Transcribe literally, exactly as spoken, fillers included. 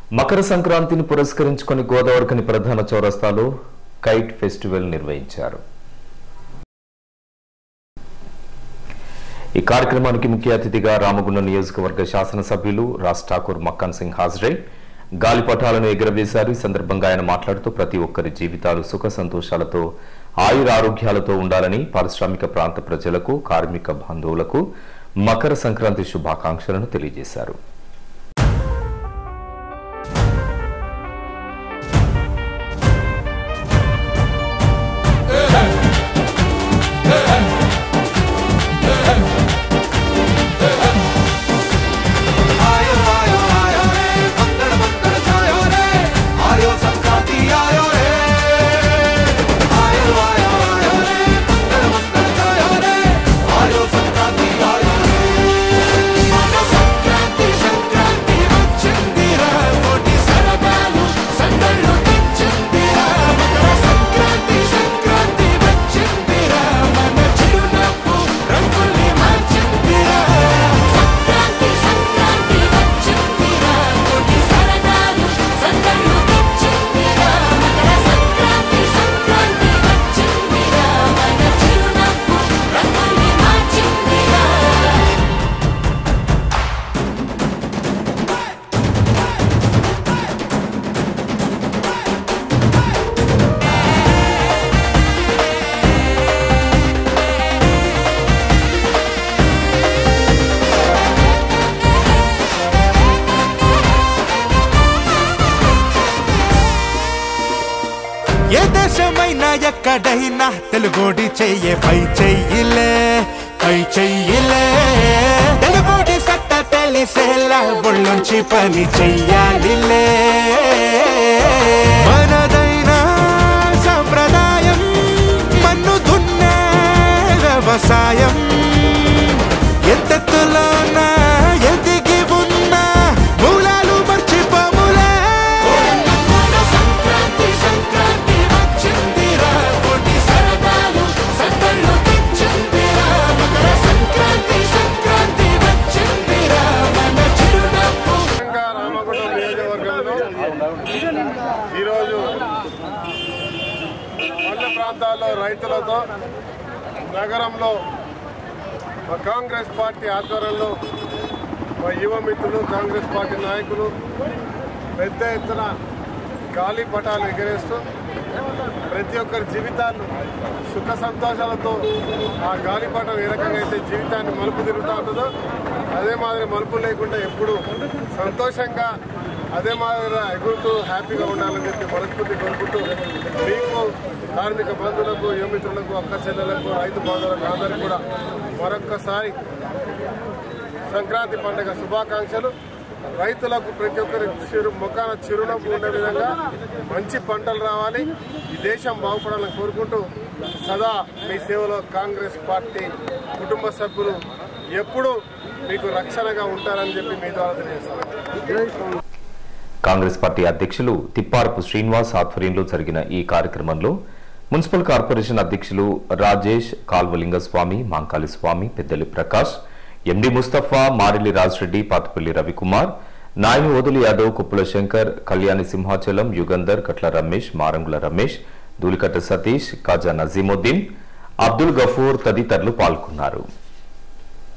మకర సంక్రాంతిని పురస్కరించుకొని గోదావరికని ప్రధాన చౌరస్తాలో కైట్ ఫెస్టివల్ నిర్వహించారు. ఈ కార్యక్రమానికి ముఖ్య అతిథిగా రామగుండం నియోజకవర్గ శాసనసభ్యులు రాజ్ ఠాకూర్ మక్కన్ సింగ్ హాజరై గాలిపటాలను ఎగురవేశారు. ఈ సందర్భంగా ఆయన మాట్లాడుతూ ప్రతి ఒక్కరి జీవితాలు సుఖ సంతోషాలతో ఆయుర ఆరోగ్యాలతో ఉండాలని పారిశ్రామిక ప్రాంత ప్రజలకు కార్మిక బంధువులకు మకర సంక్రాంతి శుభాకాంక్షలను తెలియజేశారు. ఎక్కడైనా తెలుగోడి చెయ్యే పై చెయ్యిలే పై చెయ్యిలే తెలుగోడి సత్త తెలిసేలా ఒళ్ళొంచి పని చెయ్యాలిలే. మనదైనా సంప్రదాయం మన్ను దున్నే వ్యవసాయం ఎంతెత్తులోనా ఎదిగి ఉన్న మూలాలు మర్చిపోములే. ఈరోజు పల్లె ప్రాంతాల్లో రైతులతో నగరంలో కాంగ్రెస్ పార్టీ ఆధ్వర్యంలో మా యువ మిత్రులు కాంగ్రెస్ పార్టీ నాయకులు పెద్ద ఎత్తున గాలిపటాలు ఎగరేస్తూ ప్రతి ఒక్కరి జీవితాలు సుఖ సంతోషాలతో ఆ గాలిపటం ఏ రకంగా అయితే జీవితాన్ని మలుపు తిరుగుతూ ఉంటుందో అదే మాదిరి మలుపు లేకుండా ఎప్పుడు సంతోషంగా అదే మాదిరిగా ఎగురుతూ హ్యాపీగా ఉండాలని చెప్పి మనస్ఫూర్తి కోరుకుంటూ మీకు కార్మిక బంధువులకు యువ మిత్రులకు అక్క చెల్లెలకు రైతు బాంధవులకు అందరికీ కూడా మరొక్కసారి సంక్రాంతి పండుగ శుభాకాంక్షలు. రైతులకు ప్రతి ఒక్కరి చిరు ముఖాన చిరునవ్వు ఉండే విధంగా మంచి పంటలు రావాలి, ఈ దేశం బాగుపడాలని కోరుకుంటూ సదా మీ సేవలో కాంగ్రెస్ పార్టీ కుటుంబ సభ్యులు ఎప్పుడూ మీకు రక్షణగా ఉంటారని చెప్పి మీ ద్వారా తెలియజేస్తాను. కాంగ్రెస్ పార్టీ అధ్యక్షులు తిప్పారపు శ్రీనివాస్ ఆధ్వర్యంలో జరిగిన ఈ కార్యక్రమంలో మున్సిపల్ కార్పొరేషన్ అధ్యక్షులు రాజేష్, కాల్వలింగస్వామి, మాంకాళి స్వామి, పెద్దలి ప్రకాష్, ఎండి ముస్తఫా, మారిలి రాజ్రెడ్డి, పాతపల్లి రవికుమార్, నాయని ఓదులి యాదవ్, కుప్పుల శంకర్, కళ్యాణి సింహాచలం, యుగంధర్, కట్ల రమేష్, మారంగుల రమేష్, దూలికట్ట సతీష్, కాజా నజీముద్దీన్, అబ్దుల్ గఫూర్ తదితరులు పాల్గొన్నారు.